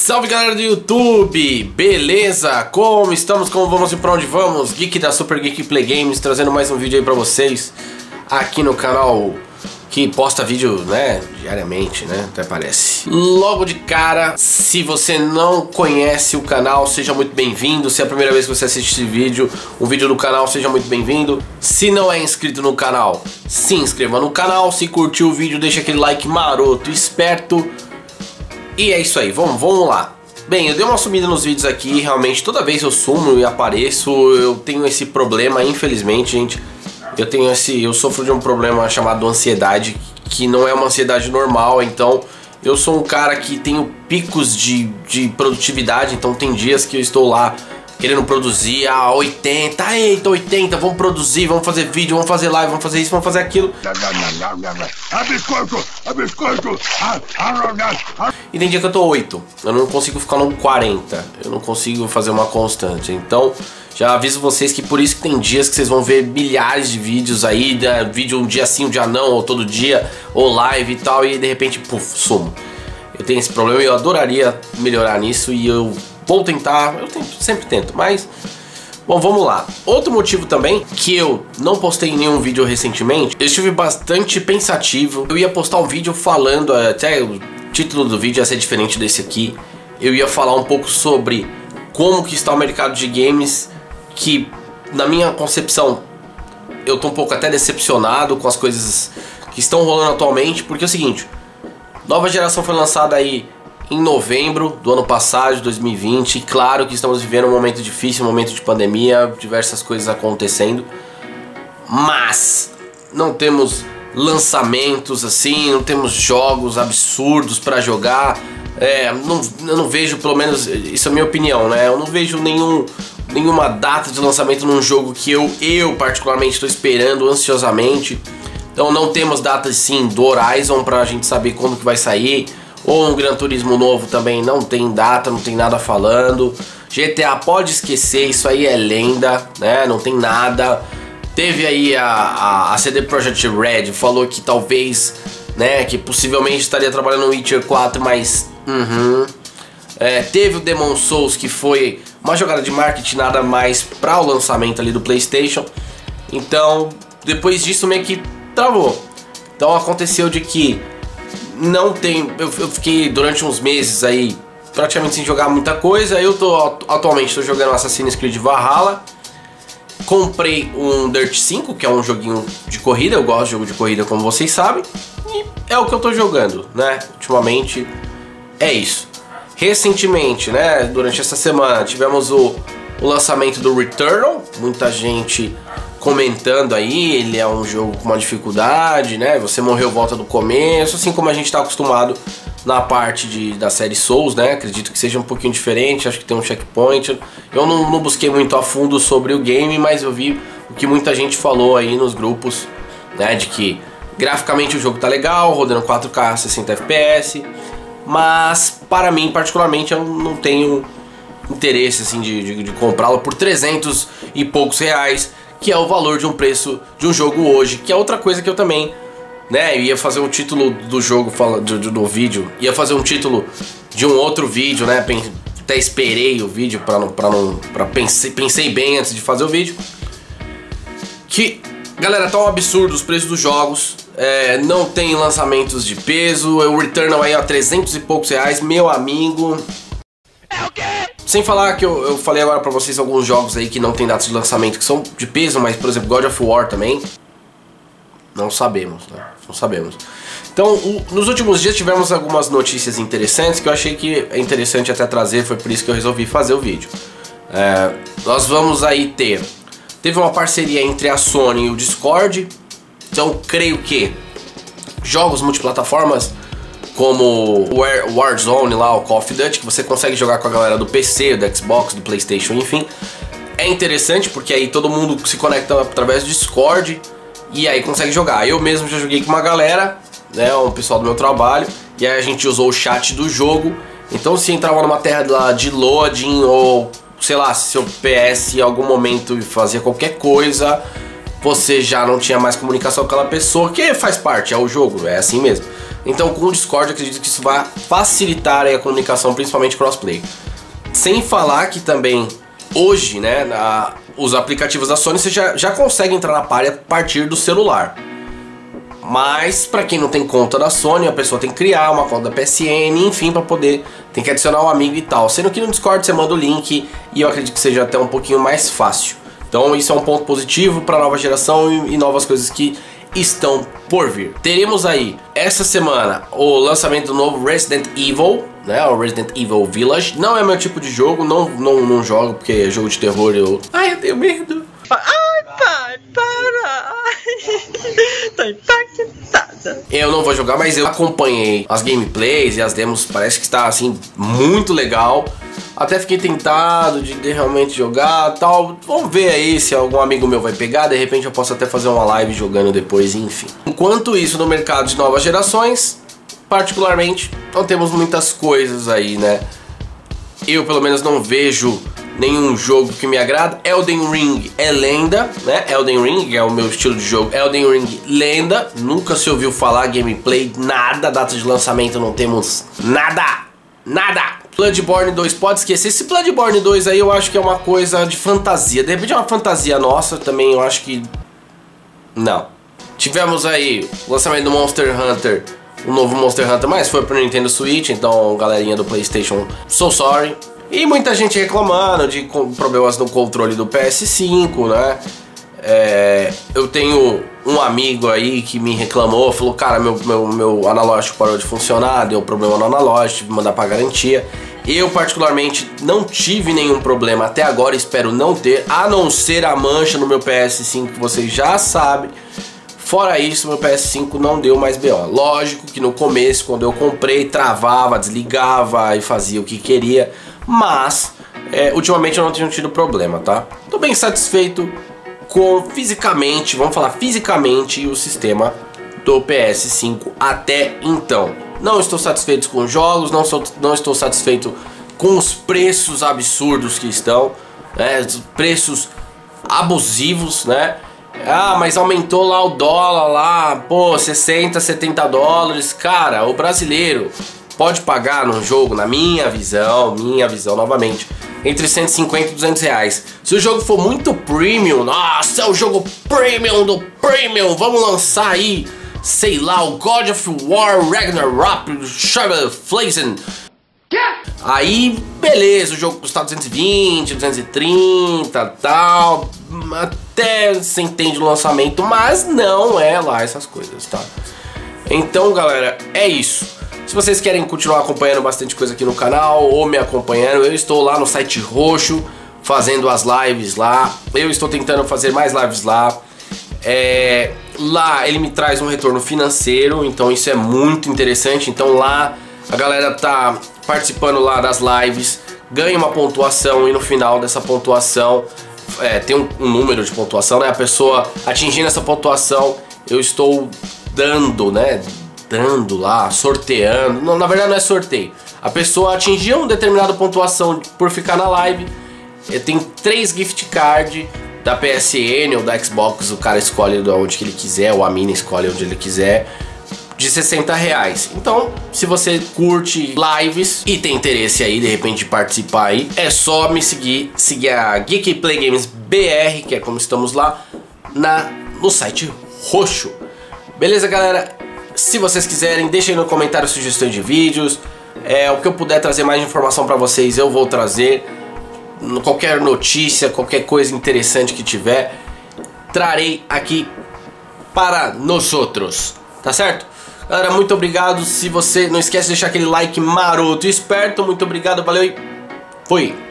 Salve galera do YouTube, beleza? Como estamos? Como vamos e pra onde vamos? Geek da Super Geek Play Games trazendo mais um vídeo aí pra vocês aqui no canal que posta vídeo, né, diariamente, né, até parece. Logo de cara, se você não conhece o canal, seja muito bem-vindo. Se é a primeira vez que você assiste esse vídeo, um vídeo do canal, seja muito bem-vindo. Se não é inscrito no canal, se inscreva no canal. Se curtiu o vídeo, deixa aquele like maroto, esperto. E é isso aí, vamos lá. Bem, eu dei uma sumida nos vídeos aqui, realmente toda vez eu sumo e apareço, eu tenho esse problema, infelizmente, gente. Eu sofro de um problema chamado ansiedade, que não é uma ansiedade normal, então eu sou um cara que tenho picos de produtividade, então tem dias que eu estou lá querendo produzir a 80, eita 80, vamos produzir, vamos fazer vídeo, vamos fazer live, vamos fazer isso, vamos fazer aquilo. E tem dia que eu tô 8, eu não consigo ficar no 40, eu não consigo fazer uma constante, então já aviso vocês que por isso que tem dias que vocês vão ver milhares de vídeos aí, vídeo um dia sim, um dia não, ou todo dia, ou live e tal, e de repente, puf, sumo. Eu tenho esse problema e eu adoraria melhorar nisso e eu vou tentar, sempre tento, mas... Bom, vamos lá. Outro motivo também, que eu não postei nenhum vídeo recentemente, eu estive bastante pensativo. Eu ia postar um vídeo falando, até o título do vídeo ia ser diferente desse aqui. Eu ia falar um pouco sobre como que está o mercado de games, que na minha concepção eu tô um pouco até decepcionado com as coisas que estão rolando atualmente, porque é o seguinte, nova geração foi lançada aí em novembro do ano passado, de 2020. Claro que estamos vivendo um momento difícil, um momento de pandemia, diversas coisas acontecendo, mas não temos lançamentos assim, não temos jogos absurdos para jogar. Eu não vejo, pelo menos, isso é a minha opinião, né? Eu não vejo nenhuma data de lançamento num jogo que eu particularmente estou esperando ansiosamente. Então não temos datas sim do Horizon pra gente saber quando que vai sair. Ou um Gran Turismo novo também não tem data, não tem nada falando. GTA pode esquecer, isso aí é lenda, né? Não tem nada. Teve aí a CD Projekt Red, falou que talvez, né, que possivelmente estaria trabalhando no Witcher 4, mas... teve o Demon Souls, que foi uma jogada de marketing nada mais para o lançamento ali do PlayStation. Então, depois disso meio que travou. Então aconteceu de que não tem... Eu fiquei durante uns meses aí praticamente sem jogar muita coisa. Eu atualmente estou jogando Assassin's Creed Valhalla. Comprei um Dirt 5, que é um joguinho de corrida. Eu gosto de jogo de corrida, como vocês sabem. E é o que eu estou jogando, né? Ultimamente é isso. Recentemente, né, durante essa semana, tivemos o lançamento do Returnal. Muita gente comentando aí, ele é um jogo com uma dificuldade, né? Você morreu, volta do começo, assim como a gente está acostumado na parte da série Souls, né? Acredito que seja um pouquinho diferente, acho que tem um checkpoint. Eu não busquei muito a fundo sobre o game, mas eu vi o que muita gente falou aí nos grupos, né? De que graficamente o jogo tá legal, rodando 4K, 60 FPS, mas para mim particularmente eu não tenho interesse assim de comprá-lo por 300 e poucos reais, que é o valor de um preço de um jogo hoje, que é outra coisa que eu também, né, eu ia fazer um título do jogo, do vídeo, ia fazer um título de um outro vídeo, né, até esperei o vídeo pensei bem antes de fazer o vídeo, que, galera, tá um absurdo os preços dos jogos, não tem lançamentos de peso, o Returnal aí a 300 e poucos reais, meu amigo. É o quê? Sem falar que eu falei agora pra vocês alguns jogos aí que não tem datas de lançamento que são de peso, mas por exemplo God of War também não sabemos, né? Não sabemos. Então nos últimos dias tivemos algumas notícias interessantes que eu achei que é interessante até trazer, foi por isso que eu resolvi fazer o vídeo. Nós vamos aí teve uma parceria entre a Sony e o Discord, então creio que jogos multiplataformas como o Warzone lá, o Call of Duty, que você consegue jogar com a galera do PC, do Xbox, do PlayStation, enfim. É interessante porque aí todo mundo se conecta através do Discord e aí consegue jogar. Eu mesmo já joguei com uma galera, né, um pessoal do meu trabalho, e aí a gente usou o chat do jogo. Então se entrava numa terra lá de loading ou, sei lá, se seu PS em algum momento fazia qualquer coisa, você já não tinha mais comunicação com aquela pessoa, que faz parte, é o jogo, é assim mesmo. Então com o Discord eu acredito que isso vai facilitar aí a comunicação, principalmente crossplay. Sem falar que também hoje, né, os aplicativos da Sony você já consegue entrar na party a partir do celular. Mas para quem não tem conta da Sony, a pessoa tem que criar uma conta da PSN, enfim, para poder, tem que adicionar um amigo e tal. Sendo que no Discord você manda o link e eu acredito que seja até um pouquinho mais fácil. Então isso é um ponto positivo para a nova geração e novas coisas que estão por vir. Teremos aí essa semana o lançamento do novo Resident Evil, né? O Resident Evil Village. Não é meu tipo de jogo, não jogo porque é jogo de terror. Eu tenho medo. Ai, pai, para! Tô impactada. Eu não vou jogar, mas eu acompanhei as gameplays e as demos. Parece que está assim muito legal. Até fiquei tentado de realmente jogar tal. Vamos ver aí se algum amigo meu vai pegar. De repente eu posso até fazer uma live jogando depois, enfim. Enquanto isso, no mercado de novas gerações, particularmente, não temos muitas coisas aí, né? Eu pelo menos não vejo nenhum jogo que me agrada. Elden Ring é lenda, né? Elden Ring é o meu estilo de jogo. Elden Ring, lenda. Nunca se ouviu falar gameplay, nada. Data de lançamento não temos nada. Nada. Bloodborne 2, pode esquecer. Esse Bloodborne 2 aí eu acho que é uma coisa de fantasia. De repente é uma fantasia nossa também, eu acho que... Não. Tivemos aí o lançamento do Monster Hunter, o novo Monster Hunter, mas foi pro Nintendo Switch, então galerinha do PlayStation, so sorry. E muita gente reclamando de problemas no controle do PS5, né? Eu tenho um amigo aí que me reclamou, falou, cara, meu analógico parou de funcionar, deu problema no analógico, tive que mandar pra garantia. Eu particularmente não tive nenhum problema até agora, espero não ter, a não ser a mancha no meu PS5 que vocês já sabem. Fora isso, meu PS5 não deu mais BO. Lógico que no começo, quando eu comprei, travava, desligava e fazia o que queria, mas ultimamente eu não tenho tido problema, tá? Tô bem satisfeito com fisicamente, vamos falar fisicamente, o sistema do PS5 até então. Não estou satisfeito com os jogos, não estou satisfeito com os preços absurdos que estão, né? Preços abusivos, né? Ah, mas aumentou lá o dólar lá, pô, 60, 70 dólares. Cara, o brasileiro pode pagar num jogo, na minha visão novamente, entre 150 e 200 reais. Se o jogo for muito premium, nossa, é o jogo premium do premium, vamos lançar aí, sei lá, o God of War Ragnarok, Flazing. Aí, beleza, o jogo custa 220, 230, tal, até você entende o lançamento, mas não é lá essas coisas, tá? Então, galera, é isso. Se vocês querem continuar acompanhando bastante coisa aqui no canal ou me acompanhando, eu estou lá no site roxo fazendo as lives lá. Eu estou tentando fazer mais lives lá. Lá ele me traz um retorno financeiro, então isso é muito interessante. Então lá a galera tá participando lá das lives, ganha uma pontuação e no final dessa pontuação tem um número de pontuação, né? A pessoa atingindo essa pontuação, eu estou dando, né? Dando lá, sorteando. Não, na verdade não é sorteio. A pessoa atingiu uma determinada pontuação por ficar na live. Tem 3 gift card da PSN ou da Xbox. O cara escolhe de onde que ele quiser, ou a mina escolhe onde ele quiser, de 60 reais. Então, se você curte lives e tem interesse aí, de repente, de participar aí, é só me seguir a Geek Play Games BR, que é como estamos lá, no site roxo. Beleza, galera? Se vocês quiserem, deixem aí no comentário sugestões de vídeos. O que eu puder trazer mais informação pra vocês, eu vou trazer. Qualquer notícia, qualquer coisa interessante que tiver, trarei aqui para nós outros. Tá certo? Galera, muito obrigado. Se você não esquece de deixar aquele like maroto e esperto. Muito obrigado, valeu e fui!